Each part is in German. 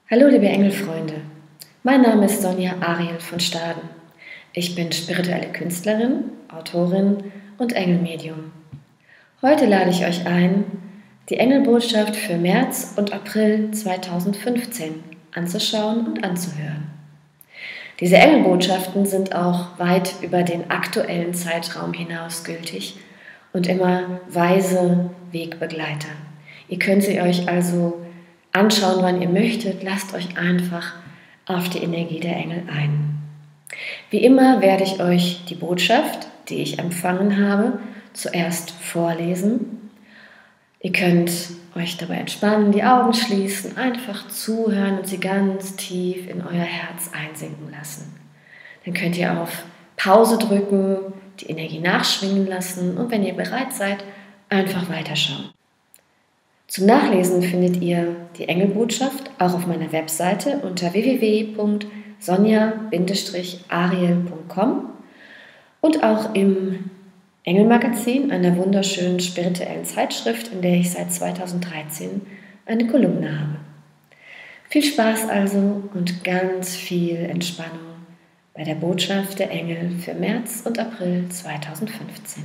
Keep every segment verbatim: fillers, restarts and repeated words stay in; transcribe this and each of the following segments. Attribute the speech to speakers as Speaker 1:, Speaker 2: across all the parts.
Speaker 1: Hallo liebe Engelfreunde, mein Name ist Sonja Ariel von Staden. Ich bin spirituelle Künstlerin, Autorin und Engelmedium. Heute lade ich euch ein, die Engelbotschaft für März und April zweitausendfünfzehn anzuschauen und anzuhören. Diese Engelbotschaften sind auch weit über den aktuellen Zeitraum hinaus gültig und immer weise Wegbegleiter. Ihr könnt sie euch also anschauen, wann ihr möchtet. Lasst euch einfach auf die Energie der Engel ein. Wie immer werde ich euch die Botschaft, die ich empfangen habe, zuerst vorlesen. Ihr könnt euch dabei entspannen, die Augen schließen, einfach zuhören und sie ganz tief in euer Herz einsinken lassen. Dann könnt ihr auf Pause drücken, die Energie nachschwingen lassen und wenn ihr bereit seid, einfach weiterschauen. Zum Nachlesen findet ihr die Engelbotschaft auch auf meiner Webseite unter w w w punkt sonja ariel punkt com und auch im Engelmagazin, einer wunderschönen spirituellen Zeitschrift, in der ich seit zweitausenddreizehn eine Kolumne habe. Viel Spaß also und ganz viel Entspannung bei der Botschaft der Engel für März und April zweitausendfünfzehn.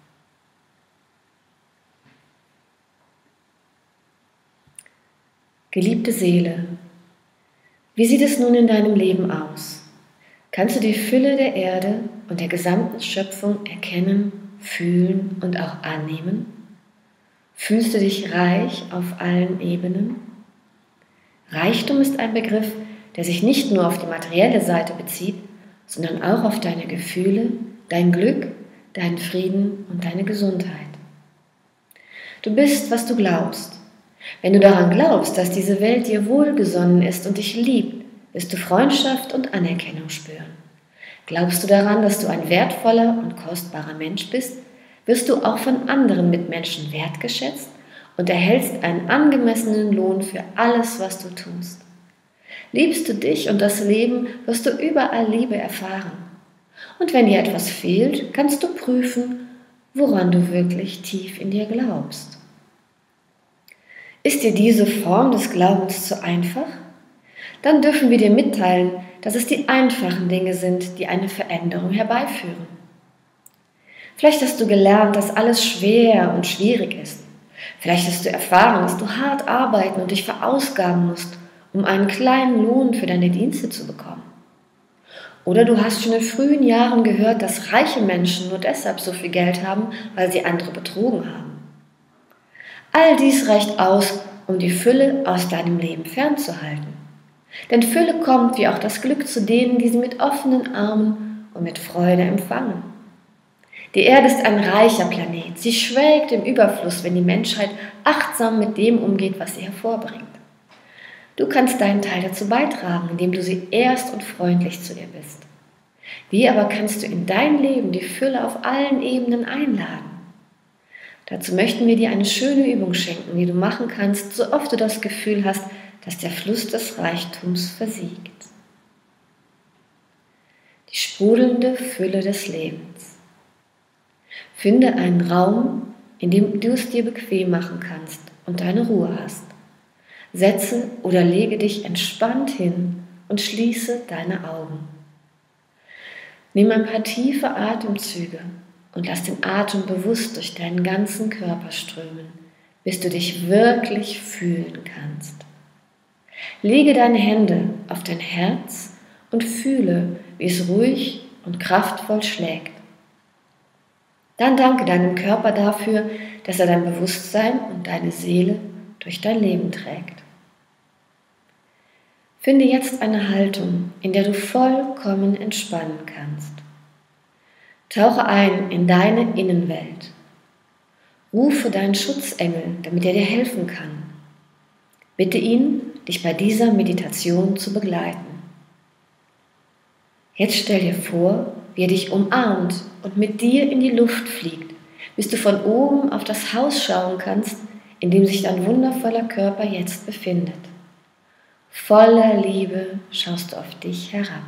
Speaker 1: Geliebte Seele, wie sieht es nun in deinem Leben aus? Kannst du die Fülle der Erde und der gesamten Schöpfung erkennen, fühlen und auch annehmen? Fühlst du dich reich auf allen Ebenen? Reichtum ist ein Begriff, der sich nicht nur auf die materielle Seite bezieht, sondern auch auf deine Gefühle, dein Glück, deinen Frieden und deine Gesundheit. Du bist, was du glaubst. Wenn du daran glaubst, dass diese Welt dir wohlgesonnen ist und dich liebt, wirst du Freundschaft und Anerkennung spüren. Glaubst du daran, dass du ein wertvoller und kostbarer Mensch bist, wirst du auch von anderen Mitmenschen wertgeschätzt und erhältst einen angemessenen Lohn für alles, was du tust. Liebst du dich und das Leben, wirst du überall Liebe erfahren. Und wenn dir etwas fehlt, kannst du prüfen, woran du wirklich tief in dir glaubst. Ist dir diese Form des Glaubens zu einfach? Dann dürfen wir dir mitteilen, dass es die einfachen Dinge sind, die eine Veränderung herbeiführen. Vielleicht hast du gelernt, dass alles schwer und schwierig ist. Vielleicht hast du erfahren, dass du hart arbeiten und dich verausgaben musst, um einen kleinen Lohn für deine Dienste zu bekommen. Oder du hast schon in frühen Jahren gehört, dass reiche Menschen nur deshalb so viel Geld haben, weil sie andere betrogen haben. All dies reicht aus, um die Fülle aus deinem Leben fernzuhalten. Denn Fülle kommt wie auch das Glück zu denen, die sie mit offenen Armen und mit Freude empfangen. Die Erde ist ein reicher Planet. Sie schwelgt im Überfluss, wenn die Menschheit achtsam mit dem umgeht, was sie hervorbringt. Du kannst deinen Teil dazu beitragen, indem du sie ehrst und freundlich zu ihr bist. Wie aber kannst du in dein Leben die Fülle auf allen Ebenen einladen? Dazu möchten wir dir eine schöne Übung schenken, die du machen kannst, so oft du das Gefühl hast, dass der Fluss des Reichtums versiegt. Die sprudelnde Fülle des Lebens. Finde einen Raum, in dem du es dir bequem machen kannst und deine Ruhe hast. Setze oder lege dich entspannt hin und schließe deine Augen. Nimm ein paar tiefe Atemzüge und lass den Atem bewusst durch deinen ganzen Körper strömen, bis du dich wirklich fühlen kannst. Lege deine Hände auf dein Herz und fühle, wie es ruhig und kraftvoll schlägt. Dann danke deinem Körper dafür, dass er dein Bewusstsein und deine Seele durch dein Leben trägt. Finde jetzt eine Haltung, in der du vollkommen entspannen kannst. Tauche ein in deine Innenwelt. Rufe deinen Schutzengel, damit er dir helfen kann. Bitte ihn, dich bei dieser Meditation zu begleiten. Jetzt stell dir vor, wie er dich umarmt und mit dir in die Luft fliegt, bis du von oben auf das Haus schauen kannst, in dem sich dein wundervoller Körper jetzt befindet. Voller Liebe schaust du auf dich herab.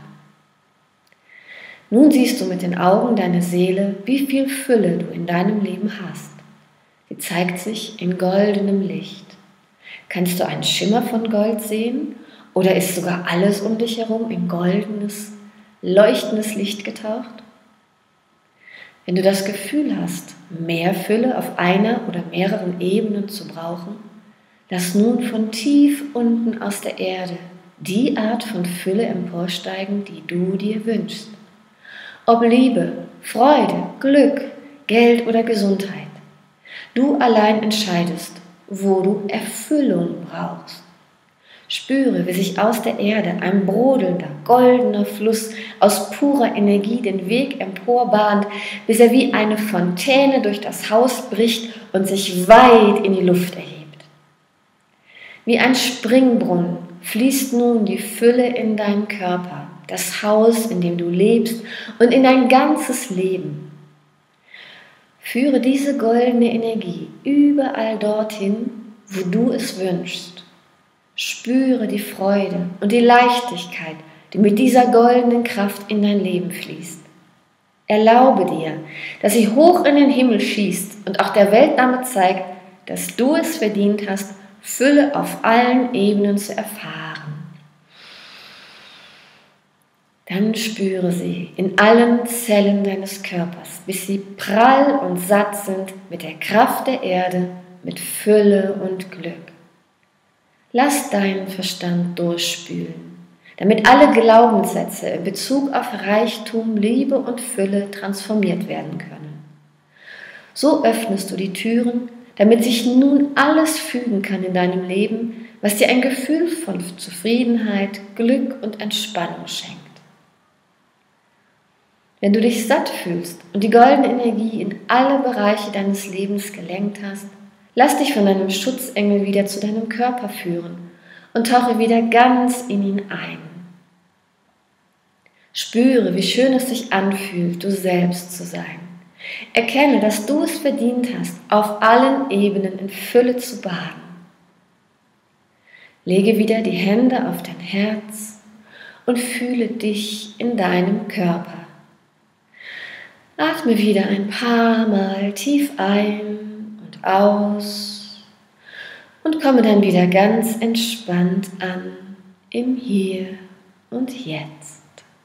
Speaker 1: Nun siehst du mit den Augen deiner Seele, wie viel Fülle du in deinem Leben hast. Sie zeigt sich in goldenem Licht. Kannst du einen Schimmer von Gold sehen Oder ist sogar alles um dich herum in goldenes, leuchtendes Licht getaucht? Wenn du das Gefühl hast, mehr Fülle auf einer oder mehreren Ebenen zu brauchen, lass nun von tief unten aus der Erde die Art von Fülle emporsteigen, die du dir wünschst. Ob Liebe, Freude, Glück, Geld oder Gesundheit. Du allein entscheidest, wo du Erfüllung brauchst. Spüre, wie sich aus der Erde ein brodelnder, goldener Fluss aus purer Energie den Weg emporbahnt, bis er wie eine Fontäne durch das Haus bricht und sich weit in die Luft erhebt. Wie ein Springbrunnen fließt nun die Fülle in deinen Körper, das Haus, in dem du lebst und in dein ganzes Leben. Führe diese goldene Energie überall dorthin, wo du es wünschst. Spüre die Freude und die Leichtigkeit, die mit dieser goldenen Kraft in dein Leben fließt. Erlaube dir, dass sie hoch in den Himmel schießt und auch der Welt damit zeigt, dass du es verdient hast, Fülle auf allen Ebenen zu erfahren. Dann spüre sie in allen Zellen deines Körpers, bis sie prall und satt sind mit der Kraft der Erde, mit Fülle und Glück. Lass deinen Verstand durchspülen, damit alle Glaubenssätze in Bezug auf Reichtum, Liebe und Fülle transformiert werden können. So öffnest du die Türen, damit sich nun alles fügen kann in deinem Leben, was dir ein Gefühl von Zufriedenheit, Glück und Entspannung schenkt. Wenn du dich satt fühlst und die goldene Energie in alle Bereiche deines Lebens gelenkt hast, lass dich von deinem Schutzengel wieder zu deinem Körper führen und tauche wieder ganz in ihn ein. Spüre, wie schön es sich anfühlt, du selbst zu sein. Erkenne, dass du es verdient hast, auf allen Ebenen in Fülle zu baden. Lege wieder die Hände auf dein Herz und fühle dich in deinem Körper. Atme wieder ein paar Mal tief ein und aus und komme dann wieder ganz entspannt an im Hier und Jetzt.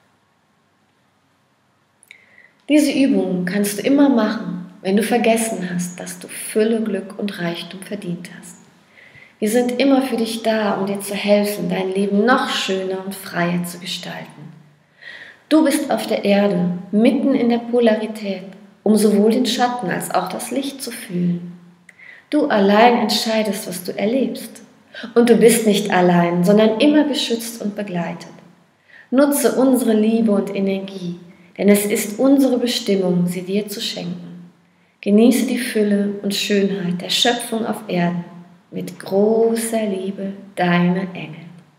Speaker 1: Diese Übung kannst du immer machen, wenn du vergessen hast, dass du Fülle, Glück und Reichtum verdient hast. Wir sind immer für dich da, um dir zu helfen, dein Leben noch schöner und freier zu gestalten. Du bist auf der Erde, mitten in der Polarität, um sowohl den Schatten als auch das Licht zu fühlen. Du allein entscheidest, was du erlebst. Und du bist nicht allein, sondern immer beschützt und begleitet. Nutze unsere Liebe und Energie, denn es ist unsere Bestimmung, sie dir zu schenken. Genieße die Fülle und Schönheit der Schöpfung auf Erden mit großer Liebe, deine Engel.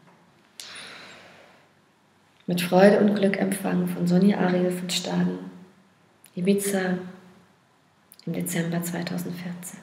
Speaker 1: Mit Freude und Glück empfangen von Sonja Ariel von Staden, Ibiza im Dezember zweitausendvierzehn.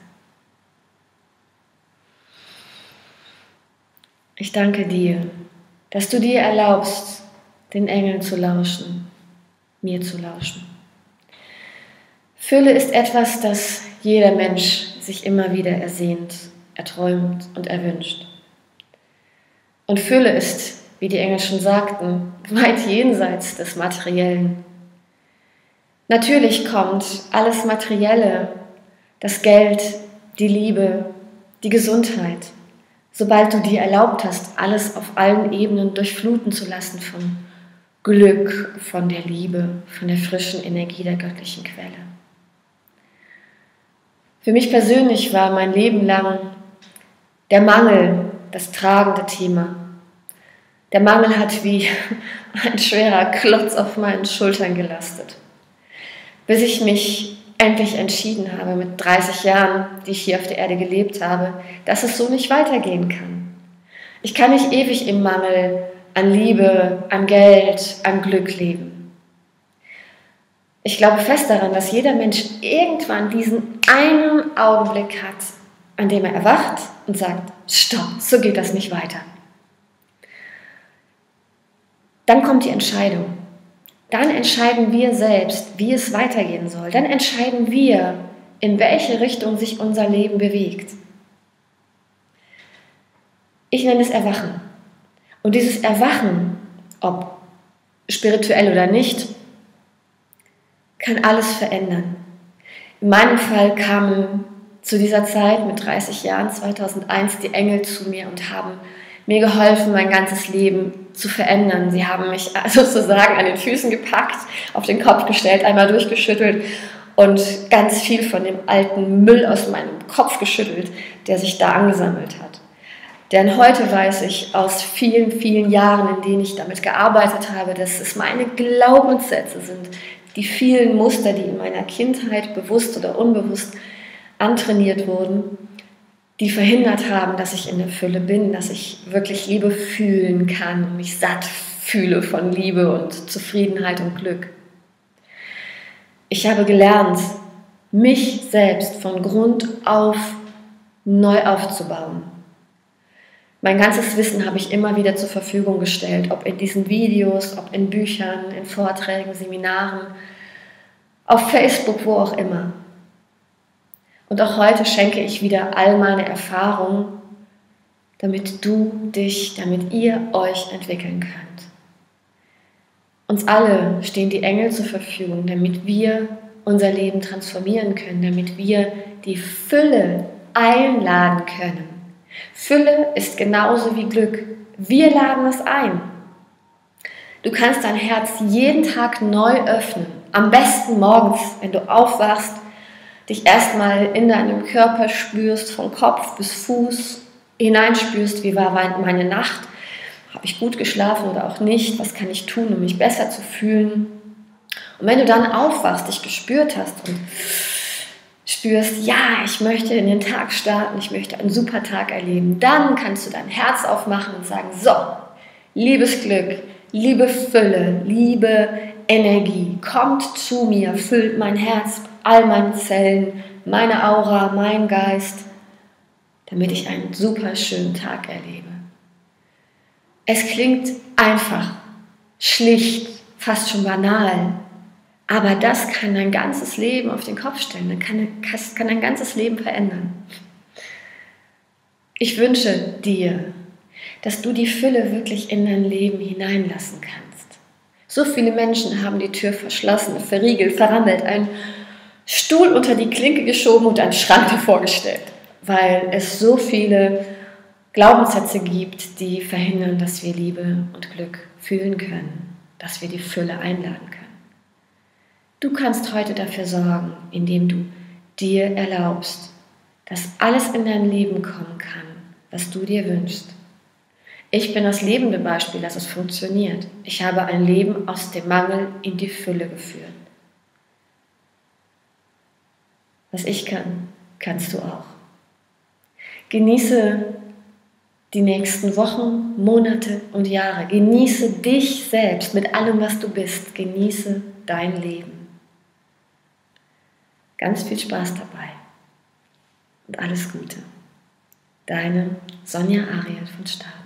Speaker 1: Ich danke dir, dass du dir erlaubst, den Engeln zu lauschen, mir zu lauschen. Fülle ist etwas, das jeder Mensch sich immer wieder ersehnt, erträumt und erwünscht. Und Fülle ist, wie die Engel schon sagten, weit jenseits des Materiellen. Natürlich kommt alles Materielle, das Geld, die Liebe, die Gesundheit, sobald du dir erlaubt hast, alles auf allen Ebenen durchfluten zu lassen von Glück, von der Liebe, von der frischen Energie der göttlichen Quelle. Für mich persönlich war mein Leben lang der Mangel das tragende Thema. Der Mangel hat wie ein schwerer Klotz auf meinen Schultern gelastet. Bis ich mich endlich entschieden habe, mit dreißig Jahren, die ich hier auf der Erde gelebt habe, dass es so nicht weitergehen kann. Ich kann nicht ewig im Mangel an Liebe, an Geld, an Glück leben. Ich glaube fest daran, dass jeder Mensch irgendwann diesen einen Augenblick hat, an dem er erwacht und sagt, stopp, so geht das nicht weiter. Dann kommt die Entscheidung. Dann entscheiden wir selbst, wie es weitergehen soll. Dann entscheiden wir, in welche Richtung sich unser Leben bewegt. Ich nenne es Erwachen. Und dieses Erwachen, ob spirituell oder nicht, kann alles verändern. In meinem Fall kamen zu dieser Zeit mit dreißig Jahren, zweitausendeins, die Engel zu mir und haben mir geholfen, mein ganzes Leben zu verändern. Sie haben mich sozusagen an den Füßen gepackt, auf den Kopf gestellt, einmal durchgeschüttelt und ganz viel von dem alten Müll aus meinem Kopf geschüttelt, der sich da angesammelt hat. Denn heute weiß ich aus vielen, vielen Jahren, in denen ich damit gearbeitet habe, dass es meine Glaubenssätze sind, die vielen Muster, die in meiner Kindheit bewusst oder unbewusst antrainiert wurden, die verhindert haben, dass ich in der Fülle bin, dass ich wirklich Liebe fühlen kann und mich satt fühle von Liebe und Zufriedenheit und Glück. Ich habe gelernt, mich selbst von Grund auf neu aufzubauen. Mein ganzes Wissen habe ich immer wieder zur Verfügung gestellt, ob in diesen Videos, ob in Büchern, in Vorträgen, Seminaren, auf Facebook, wo auch immer. Und auch heute schenke ich wieder all meine Erfahrungen, damit du dich, damit ihr euch entwickeln könnt. Uns alle stehen die Engel zur Verfügung, damit wir unser Leben transformieren können, damit wir die Fülle einladen können. Fülle ist genauso wie Glück. Wir laden es ein. Du kannst dein Herz jeden Tag neu öffnen. Am besten morgens, wenn du aufwachst, dich erstmal in deinem Körper spürst, von Kopf bis Fuß hineinspürst, wie war meine Nacht, habe ich gut geschlafen oder auch nicht, was kann ich tun, um mich besser zu fühlen. Und wenn du dann aufwachst, dich gespürt hast und spürst, ja, ich möchte in den Tag starten, ich möchte einen super Tag erleben, dann kannst du dein Herz aufmachen und sagen, so, liebes Glück, liebe Fülle, liebe Energie, kommt zu mir, füllt mein Herz, all meine Zellen, meine Aura, mein Geist, damit ich einen super schönen Tag erlebe. Es klingt einfach, schlicht, fast schon banal, aber das kann dein ganzes Leben auf den Kopf stellen, das kann, kann dein ganzes Leben verändern. Ich wünsche dir, dass du die Fülle wirklich in dein Leben hineinlassen kannst. So viele Menschen haben die Tür verschlossen, verriegelt, verrammelt, einen Stuhl unter die Klinke geschoben und einen Schrank davor gestellt, weil es so viele Glaubenssätze gibt, die verhindern, dass wir Liebe und Glück fühlen können, dass wir die Fülle einladen können. Du kannst heute dafür sorgen, indem du dir erlaubst, dass alles in dein Leben kommen kann, was du dir wünschst. Ich bin das lebende Beispiel, dass es funktioniert. Ich habe ein Leben aus dem Mangel in die Fülle geführt. Was ich kann, kannst du auch. Genieße die nächsten Wochen, Monate und Jahre. Genieße dich selbst mit allem, was du bist. Genieße dein Leben. Ganz viel Spaß dabei und alles Gute. Deine Sonja Ariel von Staden.